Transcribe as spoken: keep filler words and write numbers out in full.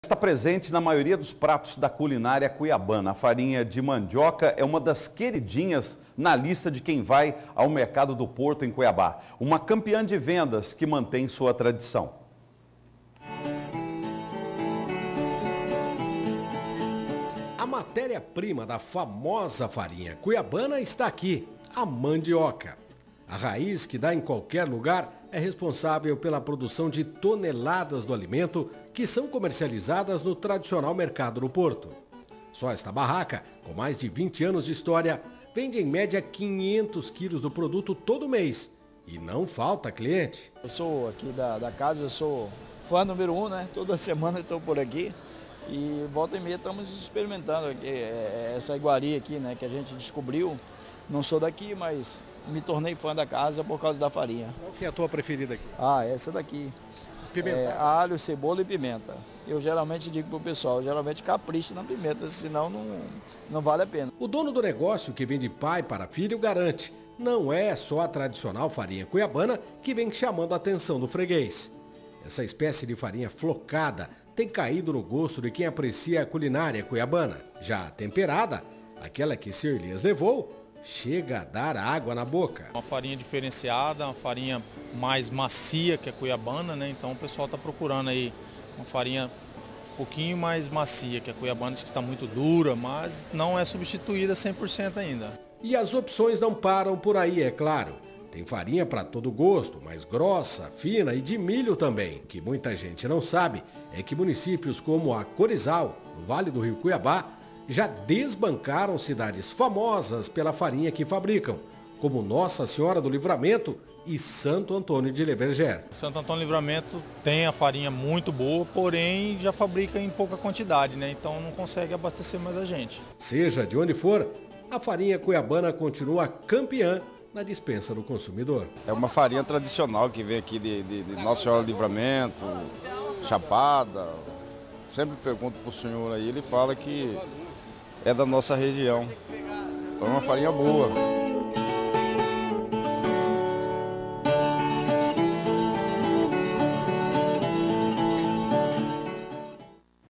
Está presente na maioria dos pratos da culinária cuiabana. A farinha de mandioca é uma das queridinhas na lista de quem vai ao mercado do Porto em Cuiabá. Uma campeã de vendas que mantém sua tradição. A matéria-prima da famosa farinha cuiabana está aqui, a mandioca. A raiz que dá em qualquer lugar é responsável pela produção de toneladas do alimento que são comercializadas no tradicional mercado do Porto. Só esta barraca, com mais de vinte anos de história, vende em média quinhentos quilos do produto todo mês. E não falta cliente. Eu sou aqui da, da casa, eu sou fã número um, né? Toda semana estou por aqui. E volta e meia estamos experimentando aqui, essa iguaria aqui, né? Que a gente descobriu. Não sou daqui, mas me tornei fã da casa por causa da farinha. Qual que é a tua preferida aqui? Ah, essa daqui. Pimenta? É, alho, cebola e pimenta. Eu geralmente digo para o pessoal, geralmente capricha na pimenta, senão não, não vale a pena. O dono do negócio, que vem de pai para filho, garante, não é só a tradicional farinha cuiabana que vem chamando a atenção do freguês. Essa espécie de farinha flocada tem caído no gosto de quem aprecia a culinária cuiabana. Já a temperada, aquela que Sir Elias levou, chega a dar água na boca. Uma farinha diferenciada, uma farinha mais macia que a cuiabana, né? Então o pessoal está procurando aí uma farinha um pouquinho mais macia que a cuiabana, que está muito dura, mas não é substituída cem por cento ainda. E as opções não param por aí, é claro. Tem farinha para todo gosto, mais grossa, fina e de milho também. O que muita gente não sabe é que municípios como a Corizal, no Vale do Rio Cuiabá, já desbancaram cidades famosas pela farinha que fabricam, como Nossa Senhora do Livramento e Santo Antônio de Leverger. Santo Antônio do Livramento tem a farinha muito boa, porém já fabrica em pouca quantidade, né? Então não consegue abastecer mais a gente. Seja de onde for, a farinha cuiabana continua campeã na dispensa do consumidor. É uma farinha tradicional que vem aqui de, de, de Nossa Senhora do Livramento, Chapada. Sempre pergunto para o senhor aí, ele fala que é da nossa região. Então é uma farinha boa.